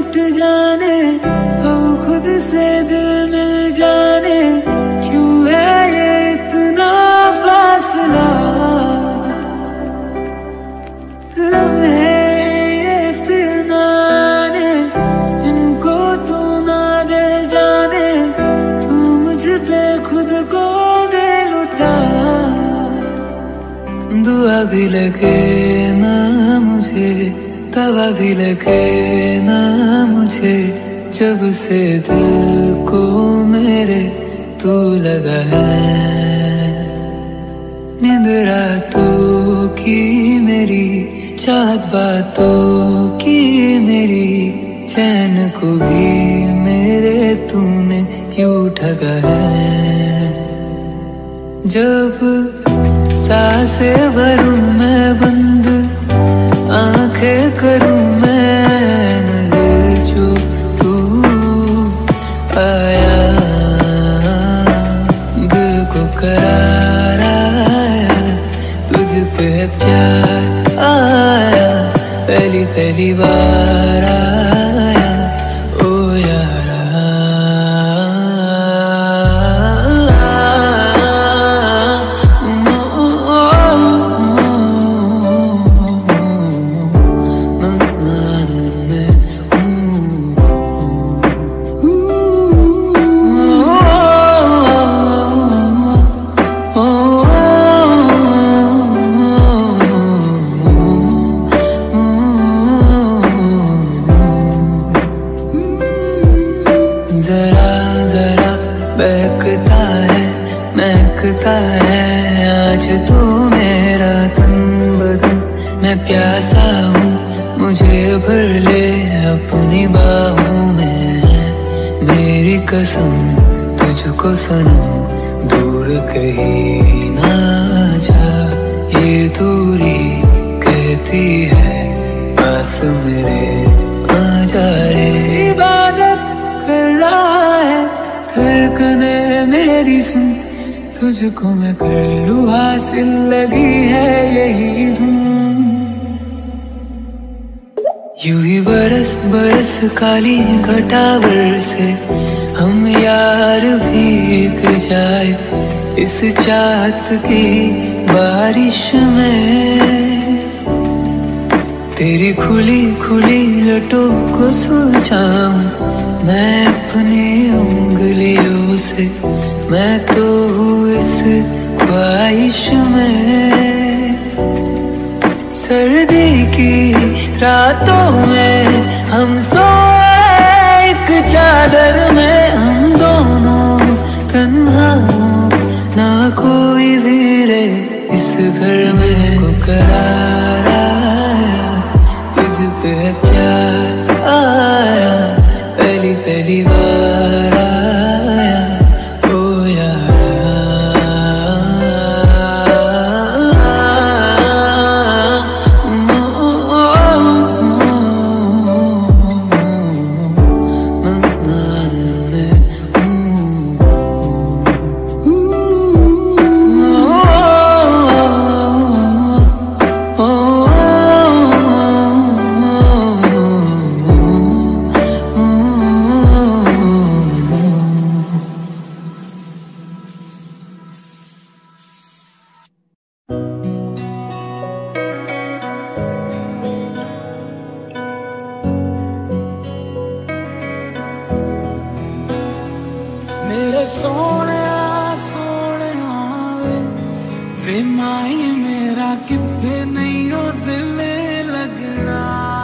मिट जाने, अब खुद से दिल मिल जाने, क्यों है ये इतना फासला। लम्हे ये फिर ना आने, इनको तू ना दे जाने, तू मुझ पे खुद को दे लुटा। दुआ भी लगे ना मुझे, दवा भी लगे ना मुझे, जब से दिल को मेरे तू लगा है। नींद रातों की मेरी, चाहत बातों की मेरी, चैन को भी मेरे तूने क्यों ठगा है। जब सांसें भरूं मैं बंद, आंखें करूं मैं नजर, जो तू आया दिल को करार आया, तुझ पे प्यार आया, पहली पहली बार आया ओ यारा। आज तू मेरा तन बदन, मैं प्यासा हूँ, मुझे भर ले अपनी बाहों में। मेरी कसम तुझको सनम, दूर कहीं ना जा, ये दूरी कहती है पास मेरे आ जा रे। इबादत कर रहा है धड़कने मेरी, सुन तुझको मैं कर लूं हासिल, लगी है यही धुन। यूं ही बरस बरस काली घटावर से हम यार भीग जाए, इस चाहत की बारिश में। तेरी खुली खुली लटों को सुलझाऊं मैं अपनी उंगलियों से, मैं तो हूँ इस ख्वाहिश में। सर्दी की रातों में हम सोए एक चादर में, हम दोनों तन्हा ना कोई भी रे इस घर में। को करार आया, तुझ पे प्यार आया, पहली पहली बार आया ओ वे माई मेरा कितने नहीं हो दिल लगना।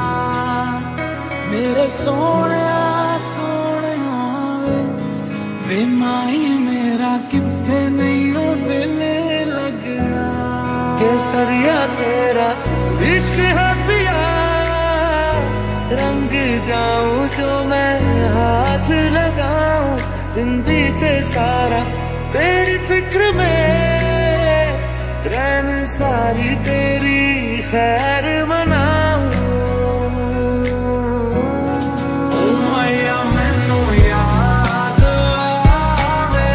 मेरे सोने सोने वे माई मेरा कितने नहीं हो दिल लगना। केसरिया तेरा इश्क है पिया, रंग जाऊं जो मैं हाथ लगाऊं, दिन बीते सारा तेरी फिक्र में, रैन सारी तेरी खैर मनाऊं। ओ मैया मैनू याद आवे,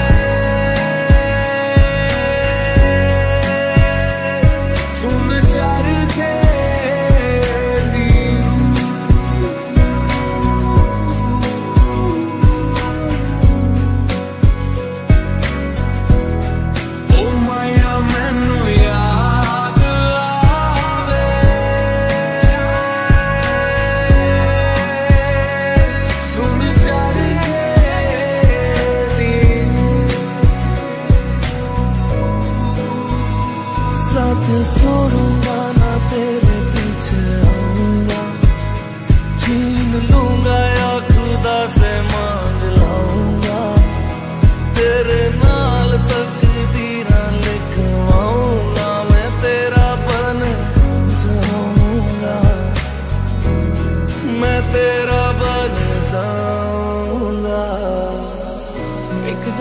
सुन चर के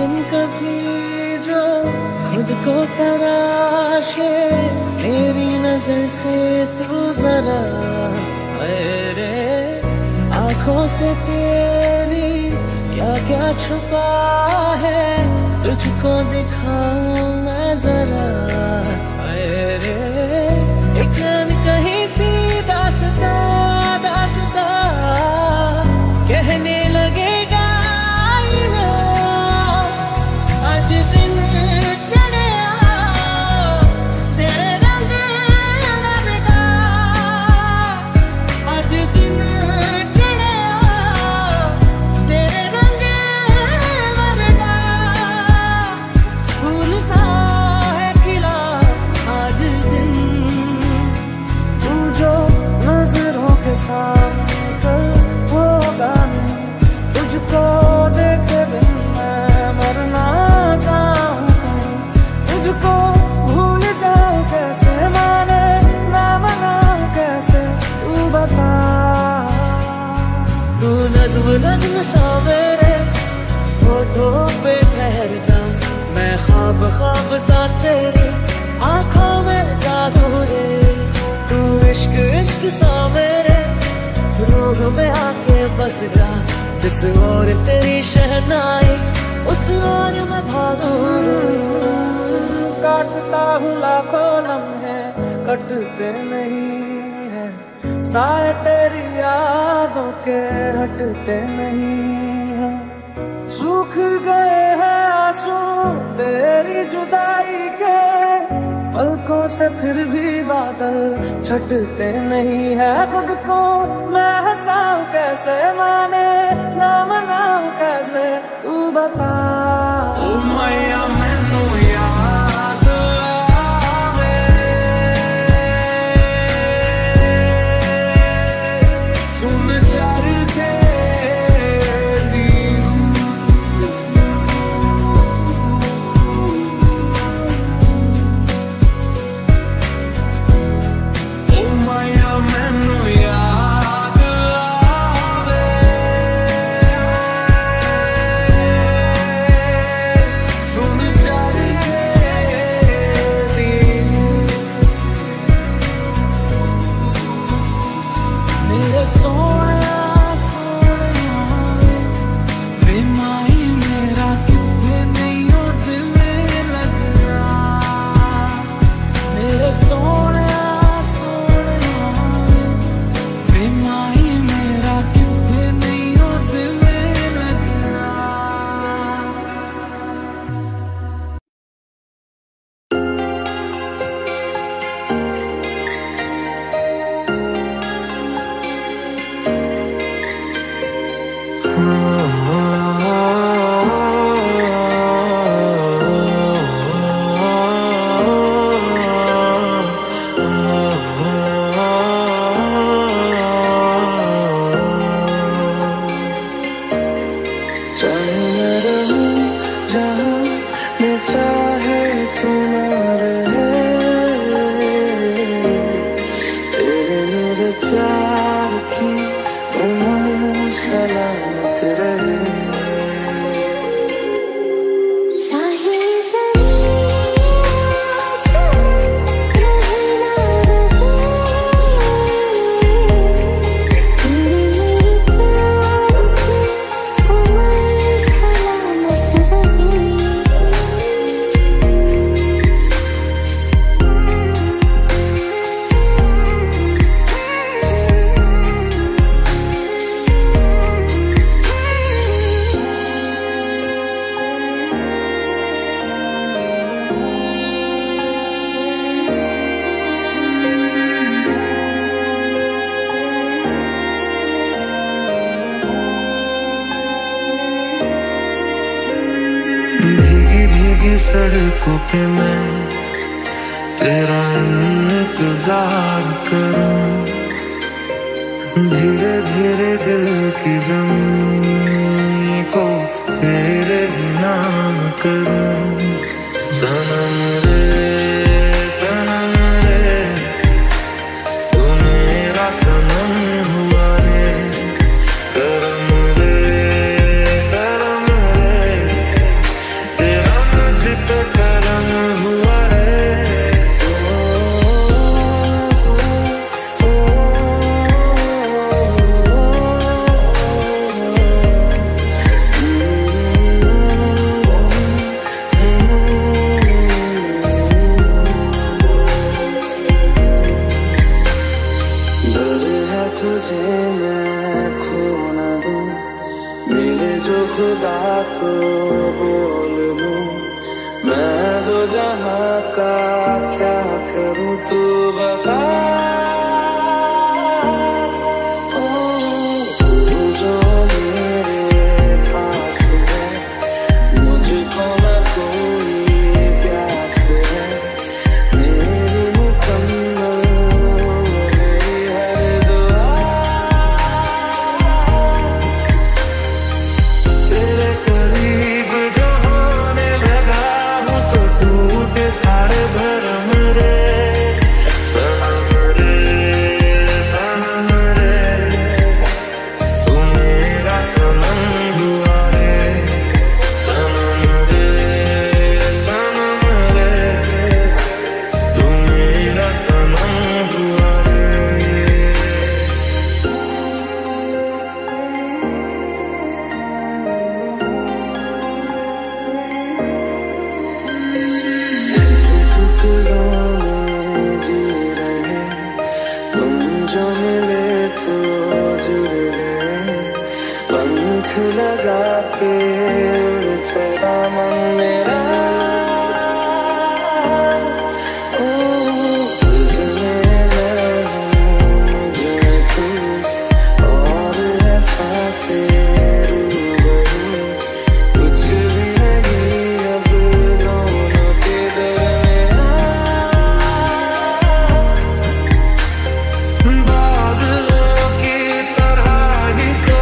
दिन कभी जो खुद को तराशे, मेरी नजर से तू जरा रे, आंखों से तेरी क्या क्या छुपा है, तुझको दिखाऊं मैं जरा रे। एक कहीं सी दास्तां दास्तां कहने लगेगा आईना, आज दिन चढ़िया तेरे रंग वर्गा, आज दिन चढ़िया तेरे रंग वर्गा, फूल सा है खिला आज दिन, तू जो नजरों के सामने कल होगा नहीं, तुझको देखे बिन मैं मरना चाहूँ, तुझको भूल जाऊँ कैसे, माने ना मनाऊँ कैसे, तू बता। तू नज्म नज्म सा मेरे होठों पे ठहर जा, मैं ख्वाब ख्वाब सा तेरी आंखों में जागू रे, तू इश्क इश्क सा मेरे रूह में आके बस जा, जिस ओर तेरी शहनाई उस ओर मैं भागू रे। काटता हूँ लाखों लम्हे कटते नहीं है, साए तेरी यादों के हटते नहीं है, सूख गए हैं आंसू तेरी जुदाई के, पलकों से फिर भी बादल छटते नहीं है, खुद को मैं हंसाऊं कैसे, माने ना मनाऊं कैसे, तू बता। ओ मैया मैनू याद आवे, सुन चर तेरी, ओ मैया मैनू याद आवे, सुन चर तेरी, मेरे सोनिया सोनिया वे माई मेरा कितने नहीं हो दिल लगना, मेरे सोनिया सोनिया वे माई मेरा कितने नहीं हो दिल लगना। चाहे मैं रहूं जहाँ मैं चाहे तू ना रहे, तेरे मेरे प्यार की उम्र सलामत रहे। चाहे भीगी भीगी सड़कों पे मैं तेरा इंतजार करूं, धीरे धीरे दिल की ज़मीं को तेरे नाम करूं। सनम रे तू मेरा सनम हुआ रे, करम रे तुझे मैं खो न दूं, मिले जो खुदा तो बोल दूं, मैं दो जहां का क्या करूं तू बता। लगा के उड़ चला मन मेरा, तुझमें मैं हूँ जो तू, और एहसासे रूबरू, कुछ भी नहीं अब दोनों के दरमियां। बादलों की तरह ही तो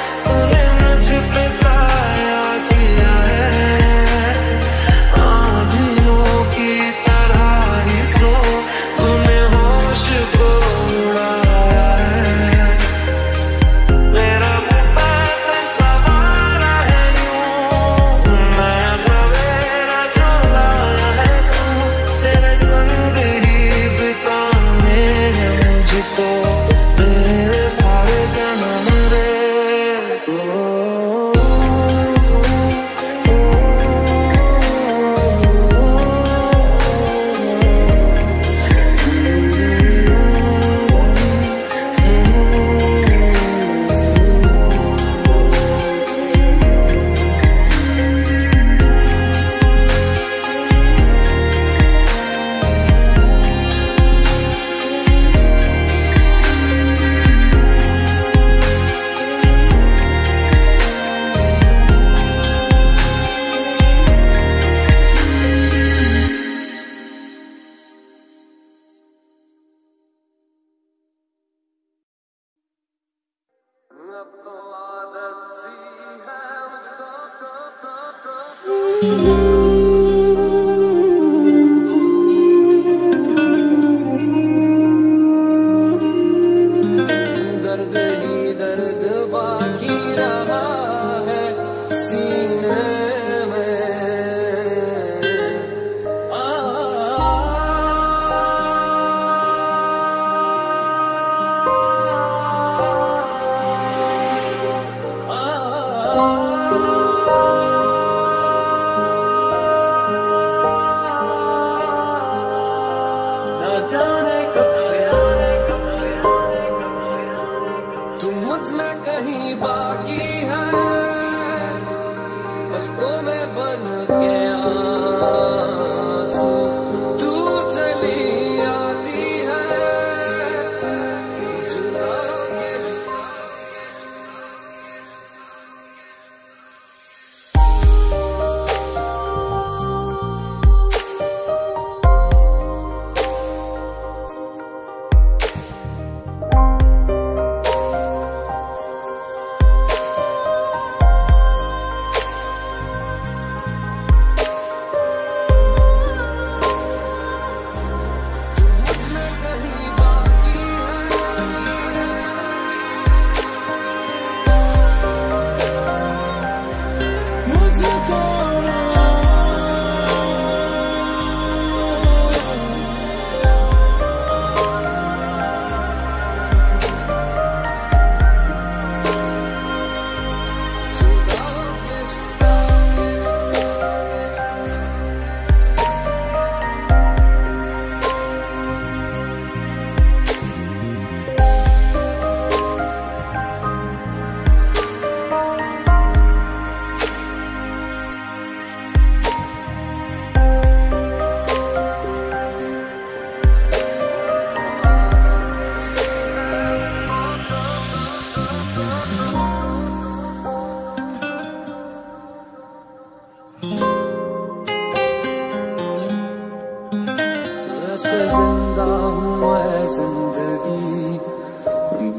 दर्द ही दर्द बाकी रहा है सीने में,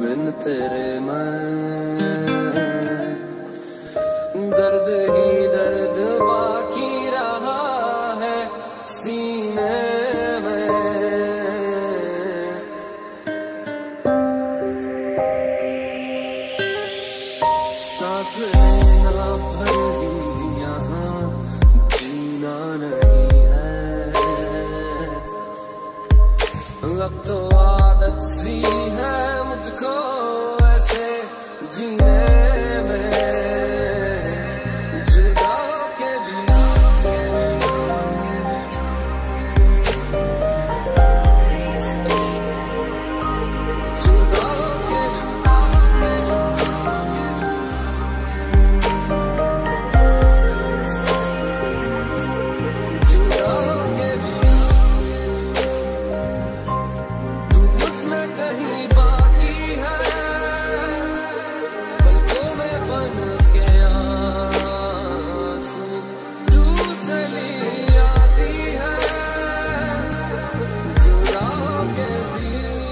बिन तेरे मैं दर्द ही दर्द बाकी रहा है सीने में। सांस लेना भर ही यहाँ जीना नहीं है, अब तो आदत सी है मुझको ऐसे जीने में। जुदा के भी जुदा के जुदा के भी तू मुझ में कहीं बाकी है, पलकों में बन के आंसू तू चली आती है। जुदा के भी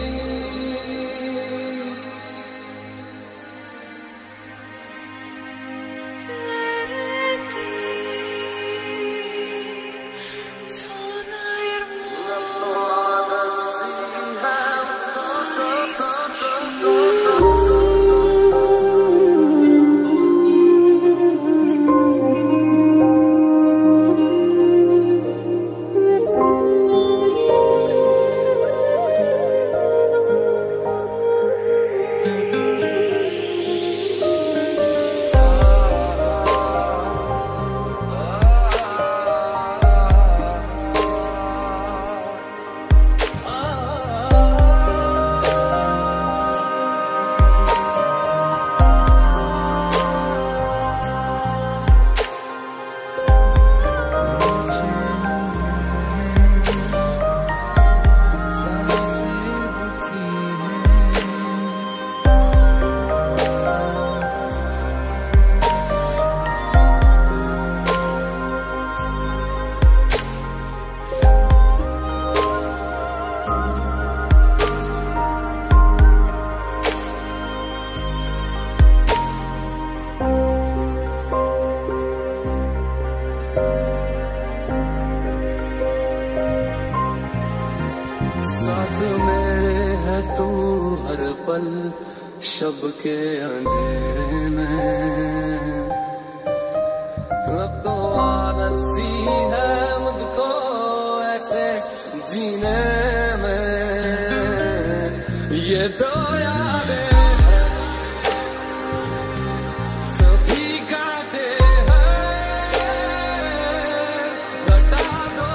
साथ मेरे है तू हर पल शब के अंधेरे में। अब तो आदत सी है मुझको ऐसे जीने में। ये तो यादें सभी काटे हैं, लटा दो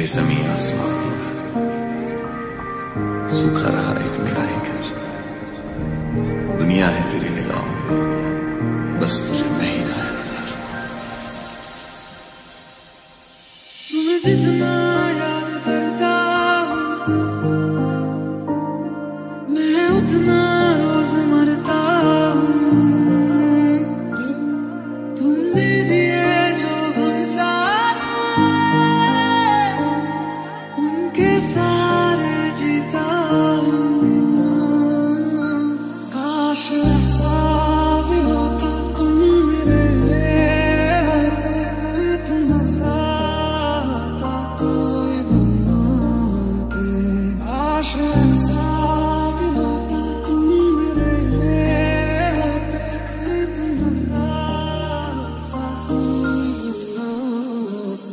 जमीन आसमान सूखा रहा एक मेरा ही घर। दुनिया है तेरी निगाहों में, बस तुझे मैं ही ना है नजर। तुम्हें जितना याद करता हूँ मैं उतना रोज मरता हूँ। तुमने दिए जो गम सारे उनके सारे जीता हूँ। काश ऐसा भी होता तुम मेरे होते, तुम्हारा होता कोई गुम न होते। काश ऐसा भी होता तुम मेरे होते, तुम्हारा होता कोई गुम न होते।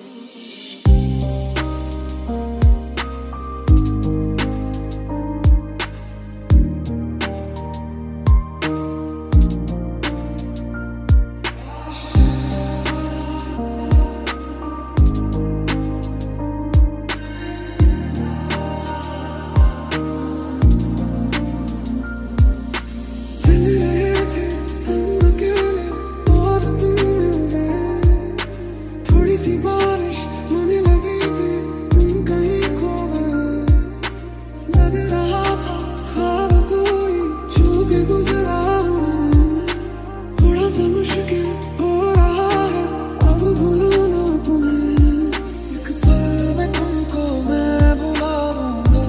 चल रहे थे हम अकेले और तुम मिल गए। थोड़ी सी बारिश होने लगी भी तुम कहीं खो गए। लग रहा था ख्वाब कोई छू के गुजरा हमें। थोड़ा सा मुश्किल हो रहा है अब भूलना तुम्हें। एक पल में तुमको मैं बुला दूंगा,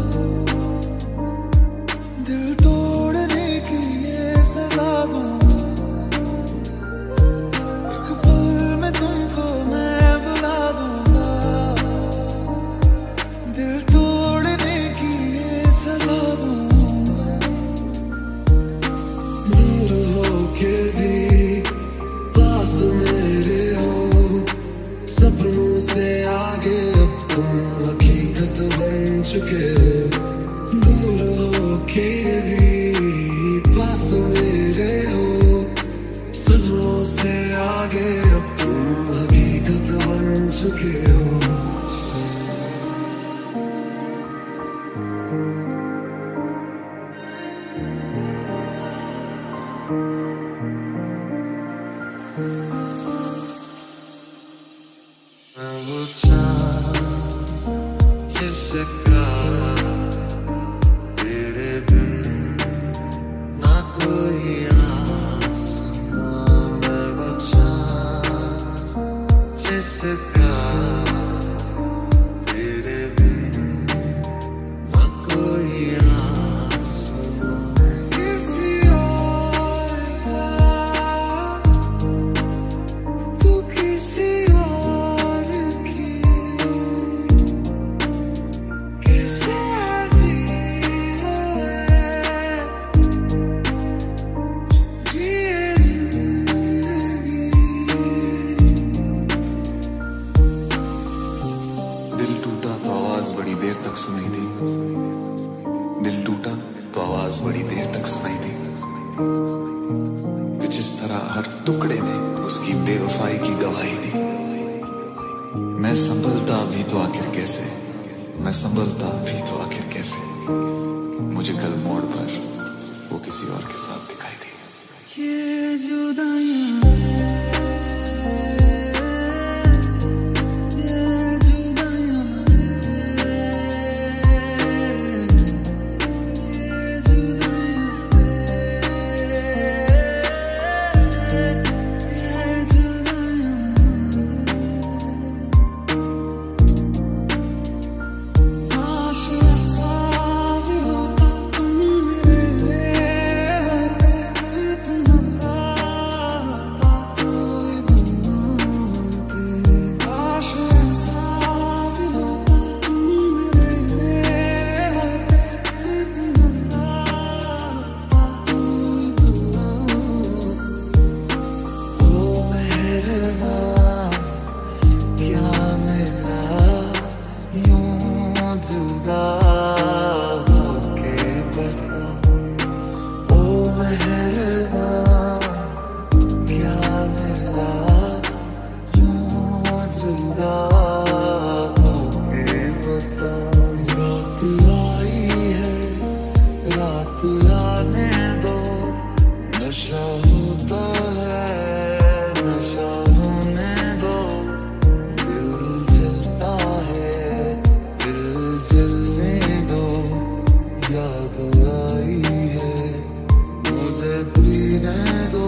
दिल तोड़ने की ये सजा दूंगा। एक पल में तुमको मैं बुला दूंगा, दिल तोड़ने की ये सजा दूंगा। दूर हो के भी पास मेरे हो, सपनों से आगे अब तुम हकीकत बन चुके हो। दूर हो के भी पास मेरे हो, सपनों से आगे अब तुम हकीकत बन चुके हो। मैं वो चाँद जिसका तेरे बिन ना कोई आसमां। मैं वो चाँद जिसका तेरे बिन ना कोई आसमां। किसी और का तू किसी और की कैसे जी रहे ये जिंदगी। दिल टूटा तो आवाज बड़ी देर तक सुनाई दी। दिल टूटा तो आवाज बड़ी देर तक सुनाई दी कि जिस तरह हर टुकड़े ने उसकी बेवफाई की गवाही दी। मैं संभलता भी तो आखिर कैसे, मैं संभलता भी तो आखिर कैसे। मुझे कल मोड़ पर वो किसी और के साथ दिखाई दी। ये जुदाइयां ये जुदाइयां ये जुदाइयां। काश ऐसा भी होता तुम मेरे होते, तुम्हारा नशा होता है, नशा होने दो, दिल जलता है, दिल जलने दो, याद आई है मुझे पीने दो।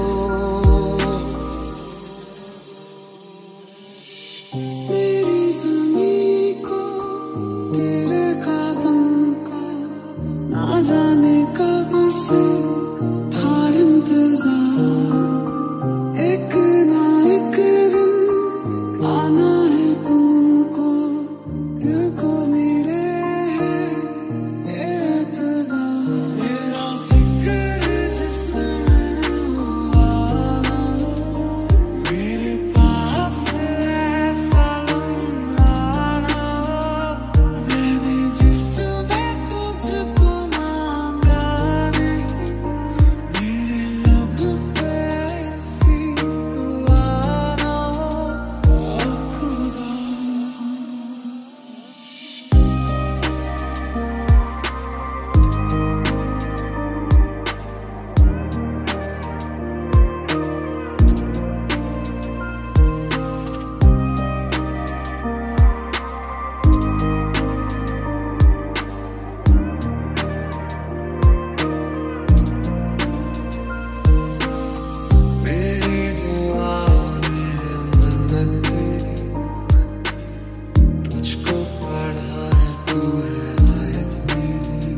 मेरी ज़मीं को दिल का दमका ना जाने कब से था इंतजार, एक ना एक दिन आना है तुमको, दिल को मेरे है एतबार। मेरा जिक्र जिसमें हुआ मेरे पास ऐसा लम्हा ना हो, मैंने जिसमें तुझको मांगा नहीं, मेरे लब पे ऐसी दुआ ना हो, खुदा। मेरी दुआ में है मन्नत तेरी, तुझको पढ़ा है तू है आयत मेरी,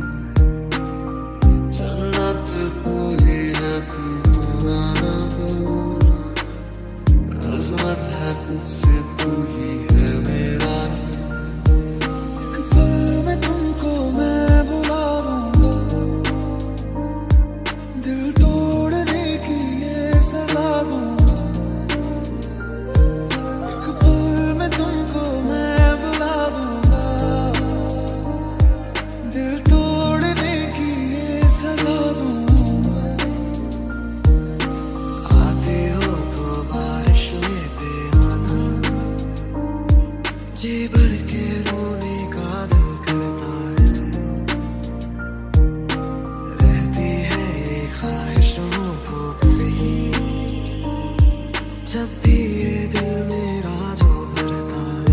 जन्नत तू ही है तू ना भूल, अज़मत है तुझसे तू ही है मेरा नूर। एक पल में तुमको मैं बुला दूंगा, दिल तोड़ने की ये सजा दूंगा, एक पल में तुमको मैं बुला दूंगा, दिल तोड़ने की ये सजा दूंगा। आते हो तो बारिश लेते आना, जी भर के रोने का दिल करता है, रहती है ये ख्वाहिशों को पूरी, जब भी ये दिल मेरा जो भरता है।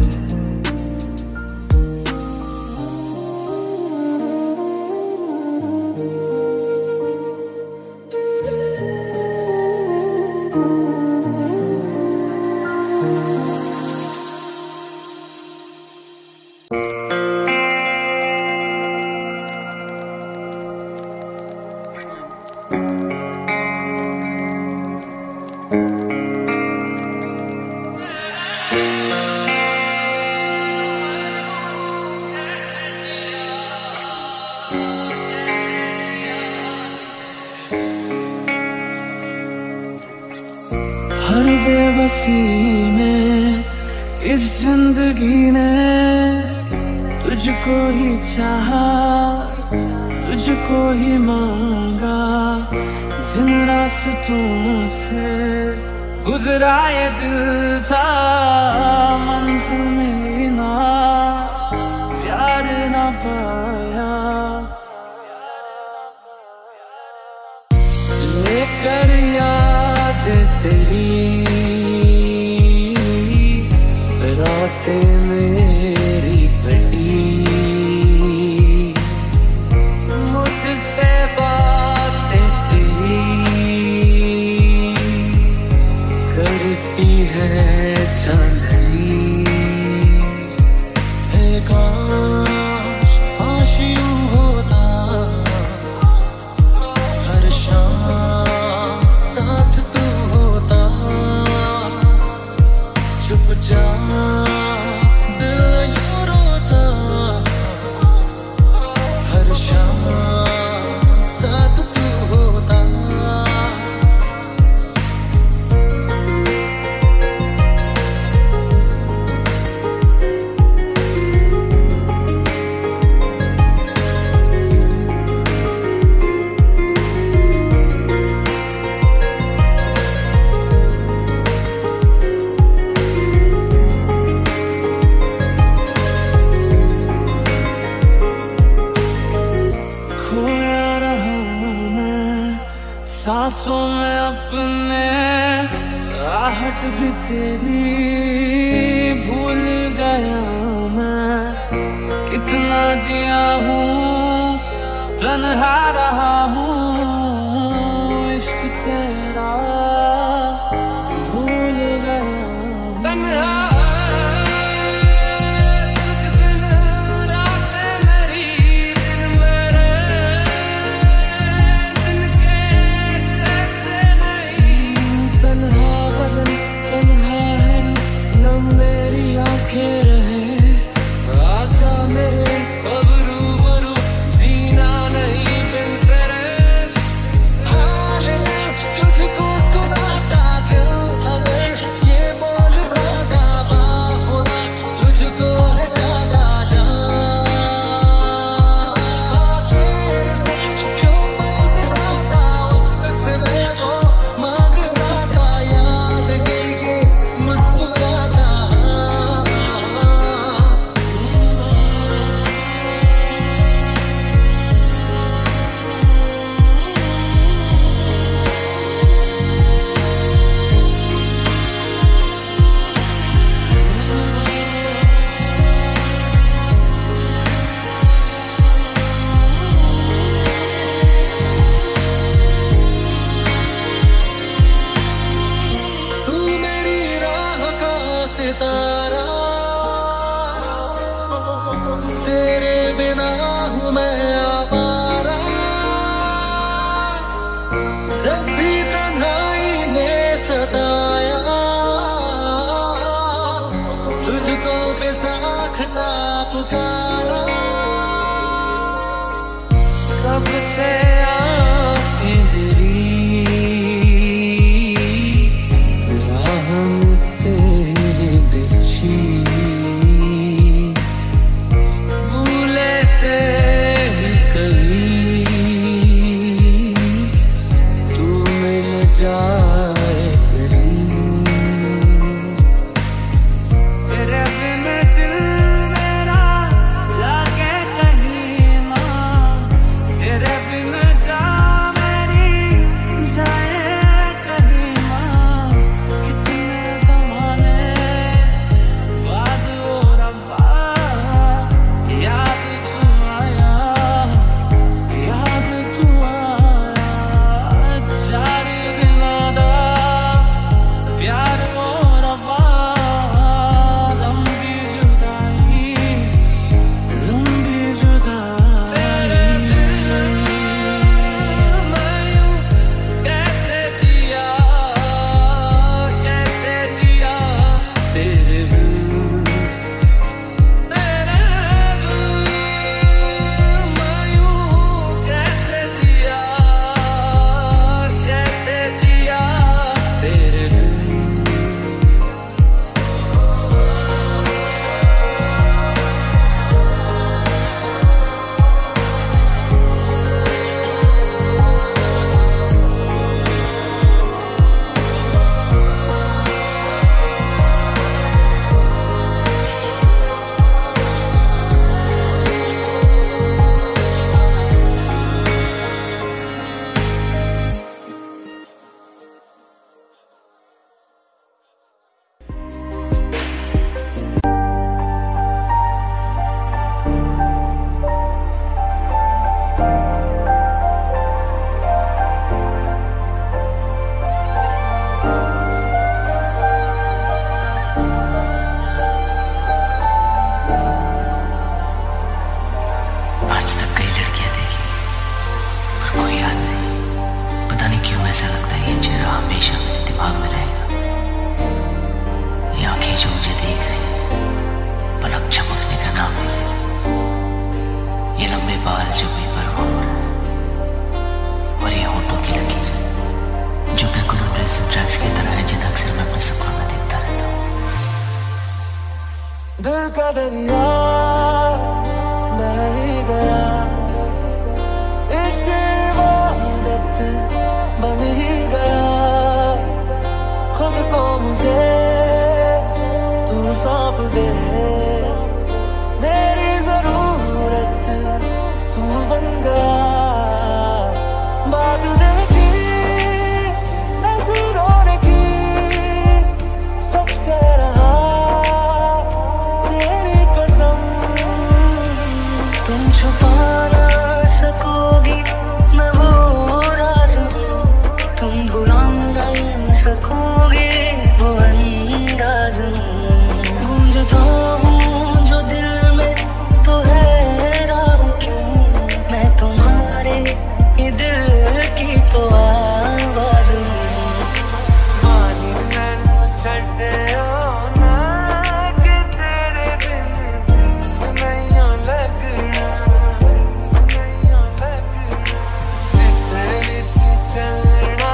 हर बेबसी में इस जिंदगी ने तुझको ही चाहा, तुझको ही मांगा, जिन रास्तों से गुजरा ये दिल था, मंजिल मिली ना, प्यार ना पाया, लेकर याद तेरी रातें मेरी कटी, मुझसे बातें तेरी करती है चांदनी। काश काश यूं होता हर शाम साथ तू होता, चुपचाप दिल यूं रोता, हर शाम साथ तू होता। मैं अपने आहट भी तेरी भूल गया मैं। कितना जिया हूँ तन्हा रहा हूँ, इश्क तेरा भूल गया तन्हा। कब से आँखें मेरी राह में तेरे बिछी, भूले से कभी तू मिल जाए तेरे बिन दिल मेरा लागे कहीं ना, तेरे बिन जा मेरी जाए कहीं ना। कितने ज़माने बाद ओ रब्बा याद तू आया, याद तू आया। 4 दिनों दा प्यार ओ रब्बा, लंबी जुदाई लंबी जुदाई। तेरे बिन मैं यूं कैसे जिया तेरे बिन, तेरे बिन मैं यूं कैसे जिया तेरे बिन। आज तक कई लड़कियां देखी पर कोई याद नहीं। पता नहीं क्यों ऐसा लगता है ये चेहरा हमेशा मेरे दिमाग में रहेगा। ये आंखें जो मुझे देख रही हैं, पलक झपकने का नाम नहीं ले रही। ये लंबे बाल जो बेपरवाह हो रहे हैं, और ये होठों की लकीर जो बिल्कुल रेसिम ट्रैक्स की तरह है, जिन्हें अक्सर मैं अपने सपनों में देखता रहता हूँ। दिल का दरिया बह ही गया, इश्क इबादत बन ही गया। खुद को मुझे तू सौंप दे, मेरी जरूरत तू बन गया। बात दिल की सकूंगी वो अंदाज गूंजता हूँ जो दिल में तो हैरान क्यों मैं तुम्हारे ये दिल की तो आवाज मानी मैनू छड्डियो ना कि तेरे बिन दिल नहीं लगना नहीं लगना तेरे बिन चलना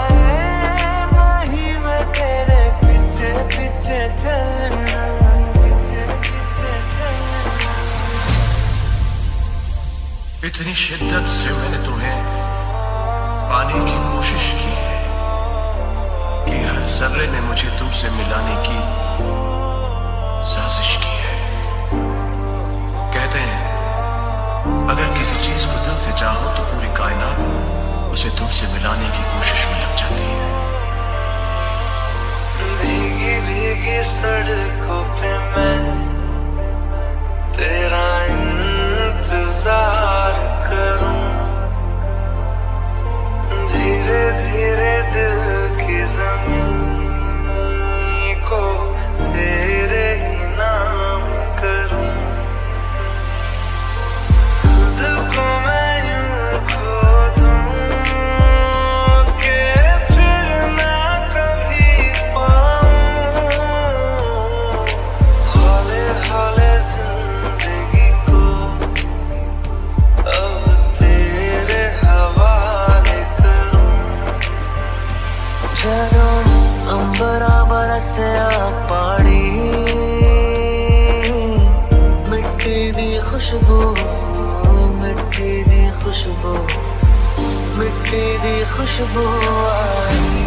नहीं मैं तेरे पीछे पीछे चलना पीछे पीछे चलना। इतनी शिद्दत से मैंने तुम्हें पाने की कोशिश की है कि हर जर्रे ने मुझे तुमसे मिलाने की साजिश की है। कहते हैं अगर किसी चीज को दिल से चाहो तो पूरी कायनात उसे तुमसे मिलाने की कोशिश में लग जाती है। भीगी भीगी सड़कों पे मैं तेरा इंतजार करूं धीरे धीरे दिल की ज़मीन को तेरे ही नाम करूं खुद को मैं यूं खो दूं कि फिर ना कभी पाऊं हौले हौले जिंदगी को अब तेरे हवाले करूं। ਜਦੋਂ ਅੰਬਰਾਂ ਬਰਸਿਆ ਪਾਣੀ ਮਿੱਟੀ ਦੀ ਖੁਸ਼ਬੂ ਮਿੱਟੀ ਦੀ ਖੁਸ਼ਬੂ ਮਿੱਟੀ ਦੀ ਖੁਸ਼ਬੂ ਆਈ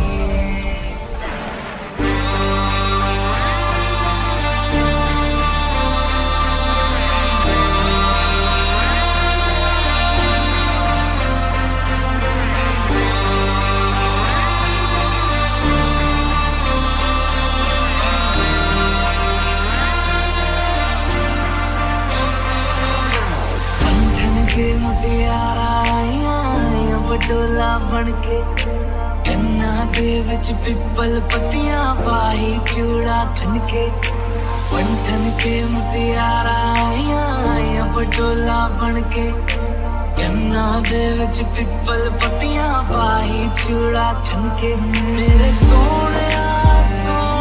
के मुटियारा आईया बटोला बन के कन्ना दे विच पिपल पत्तियां पाई चूड़ा खन के पंठन के मुटियारा आईया बटोला बन के कन्ना दे विच पिपल पत्तियां पाई चूड़ा खन के मेरे सोने सोने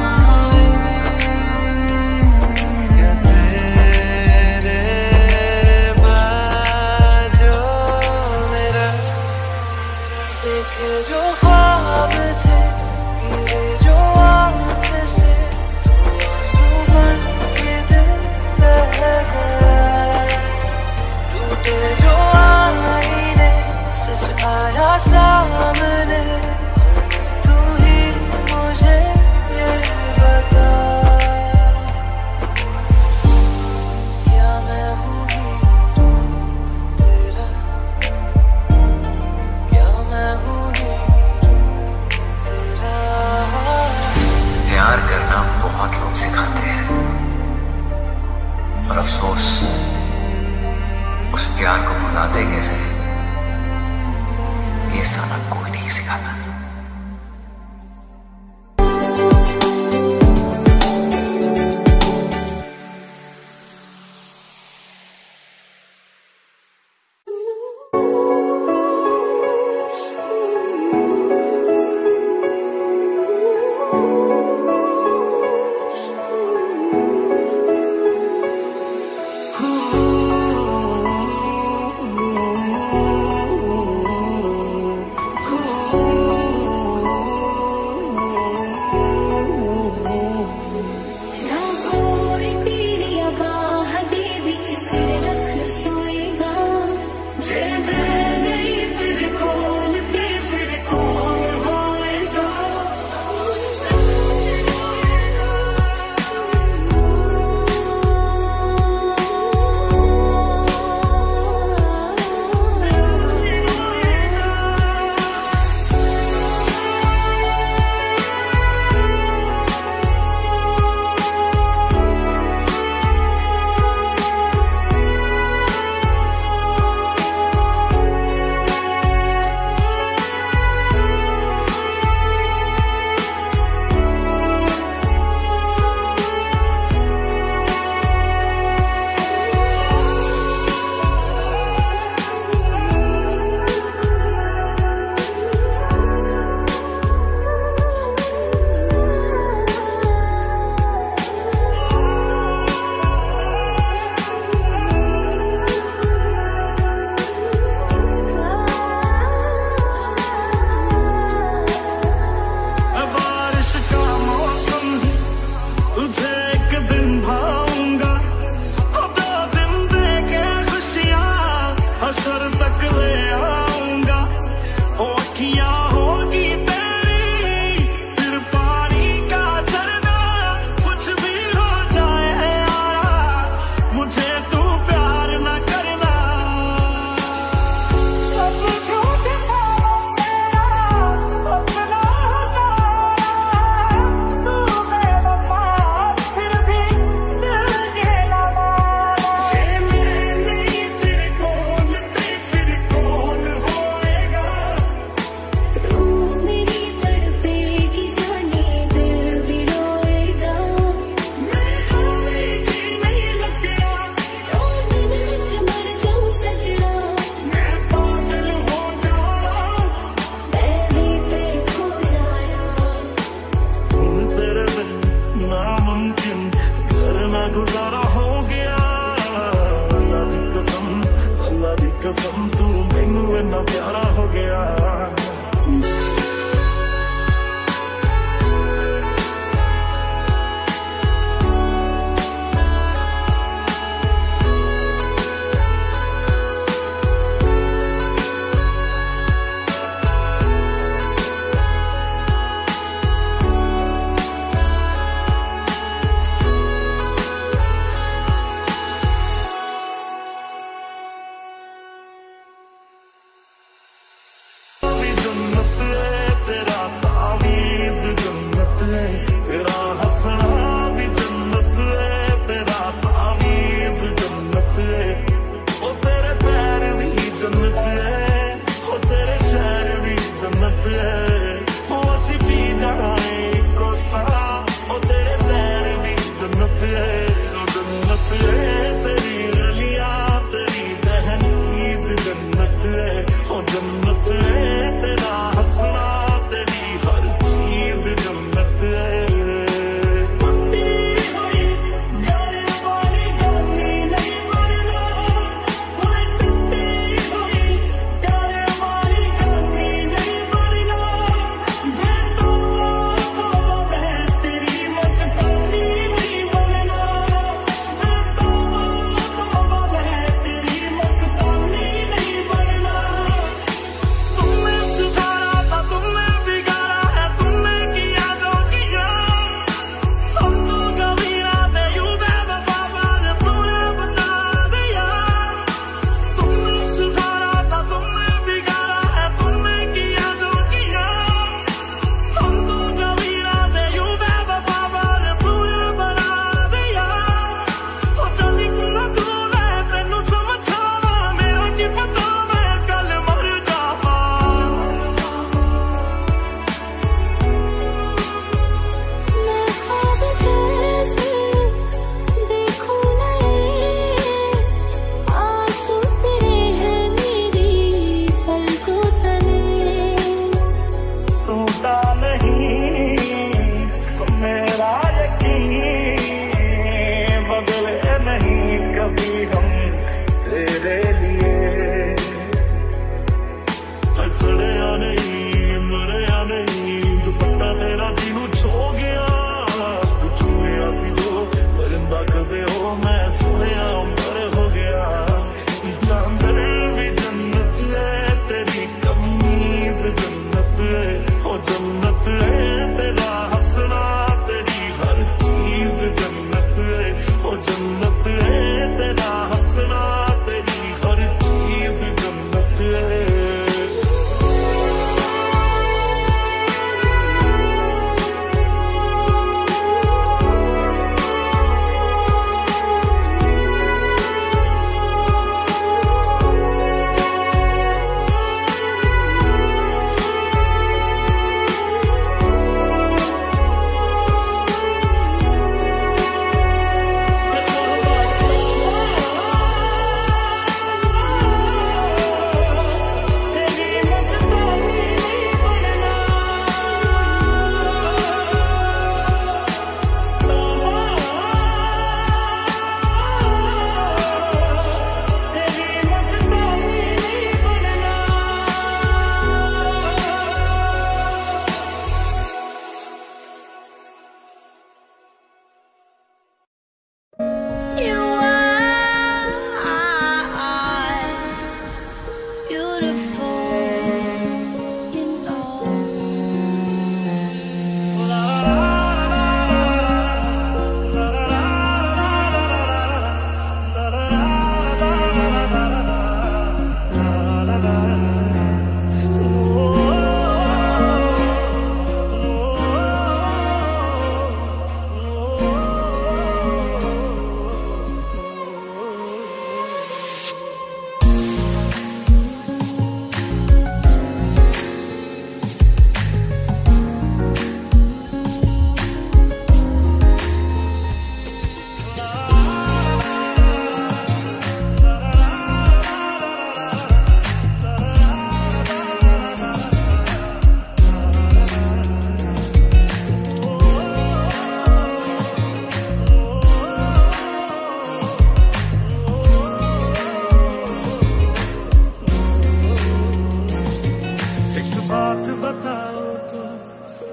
जो ख्वाब थे गिरे जो आँख से तो आंसू बन के दिल बह गया टूटे जो आईने सच आया सामने तू ही मुझे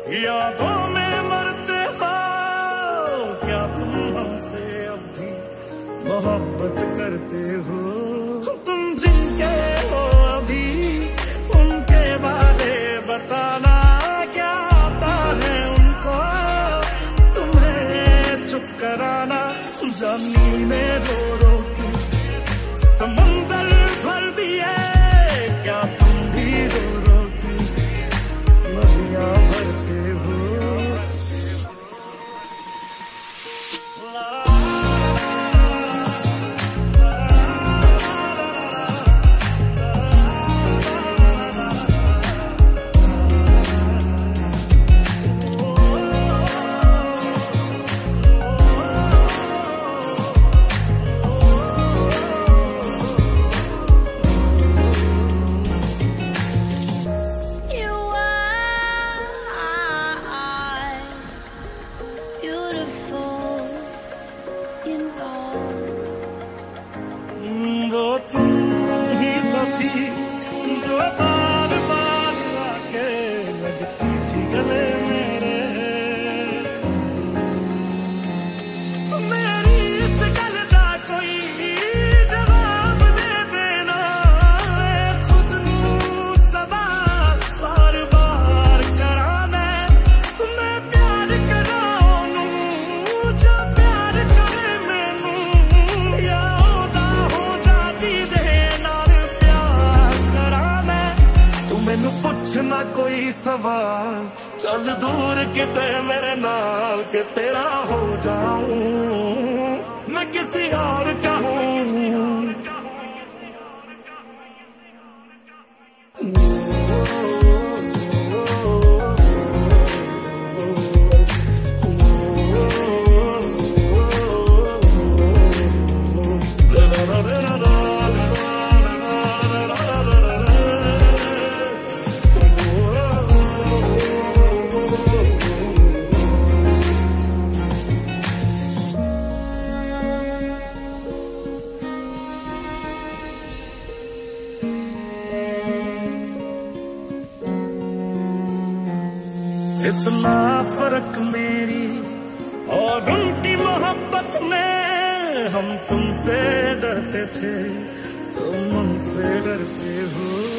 यादों में मरते हो क्या तुम हमसे अब भी मोहब्बत करते हो? तुम जिनके हो अभी उनके बारे बताना, क्या आता है उनको तुम्हें चुप कराना। जानी में रो रो के समंदर भर दिए, क्या तुम भी रो रो के नदियां भरते हो? वो तुम ही तो थी जो बार बार आके लगती थी गले मेरे। मेरी इस गल दा कोई जवाब दे देना, खुद नू सवाल बार बार करा मैं प्यार करा ओनू जो प्यार करे मैनू, या मैनू पूछना कोई सवाल, चल दूर किते मेरे नाल के तेरा हो जाऊं मैं किसी और का हूं। इतना फर्क मेरी और उनकी मोहब्बत में, हम तुमसे डरते थे तुम उनसे डरते हो।